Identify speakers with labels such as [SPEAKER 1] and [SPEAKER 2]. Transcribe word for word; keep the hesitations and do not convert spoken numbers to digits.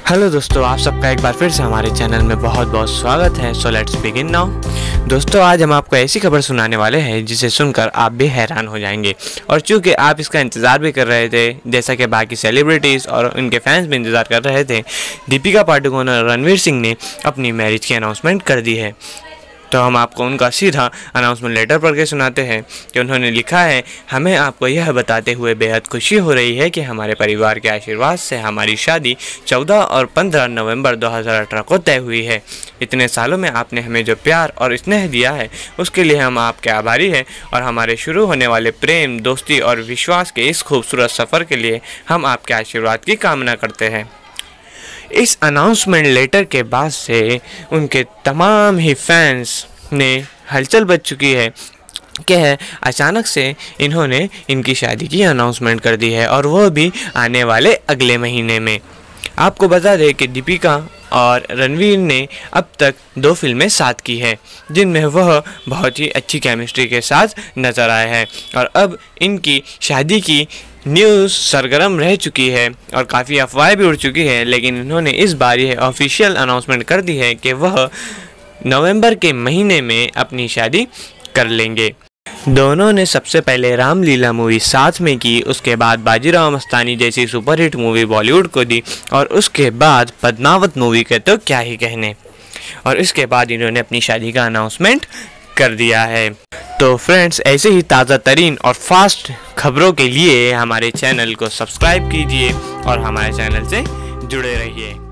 [SPEAKER 1] Hello दोस्तों, आप सबका एक बार फिर से हमारे चैनल में बहुत बहुत स्वागत है। So let's begin now. दोस्तों, आज हम आपको ऐसी खबर सुनाने वाले हैं जिसे सुनकर आप भी हैरान हो जाएंगे। और चूंकि आप इसका इंतज़ार भी कर रहे थे, जैसा कि बाकी सेलिब्रिटीज़ और उनके फैंस भी इंतज़ार कर रहे थे, दीपिका पादुकोण और रणवीर सिंह ने अपनी मैरिज की अनाउंसमेंट कर दी है। तो हम आपको उनका सीधा अनाउंसमेंट लेटर पढ़ के सुनाते हैं कि उन्होंने लिखा है, हमें आपको यह बताते हुए बेहद खुशी हो रही है कि हमारे परिवार के आशीर्वाद से हमारी शादी चौदह और पंद्रह नवंबर दो हज़ार अठारह को तय हुई है। इतने सालों में आपने हमें जो प्यार और स्नेह दिया है उसके लिए हम आपके आभारी हैं और हमारे शुरू होने वाले प्रेम, दोस्ती और विश्वास के इस खूबसूरत सफ़र के लिए हम आपके आशीर्वाद की कामना करते हैं। इस अनाउंसमेंट लेटर के बाद से उनके तमाम ही फैंस ने हलचल मच चुकी है कि अचानक से इन्होंने इनकी शादी की अनाउंसमेंट कर दी है, और वह भी आने वाले अगले महीने में। आपको बता दें कि दीपिका और रणवीर ने अब तक दो फिल्में साथ की है, जिनमें वह बहुत ही अच्छी केमिस्ट्री के साथ नज़र आए हैं, और अब इनकी शादी की न्यूज़ सरगर्म रह चुकी है और काफ़ी अफवाहें भी उड़ चुकी है। लेकिन इन्होंने इस बार यह ऑफिशियल अनाउंसमेंट कर दी है कि वह नवंबर के महीने में अपनी शादी कर लेंगे। दोनों ने सबसे पहले रामलीला मूवी साथ में की, उसके बाद बाजीराव मस्तानी जैसी सुपरहिट मूवी बॉलीवुड को दी, और उसके बाद पद्मावत मूवी के तो क्या ही कहने। और इसके बाद इन्होंने अपनी शादी का अनाउंसमेंट कर दिया है। तो फ्रेंड्स, ऐसे ही ताज़ा तरीन और फास्ट खबरों के लिए हमारे चैनल को सब्सक्राइब कीजिए और हमारे चैनल से जुड़े रहिए।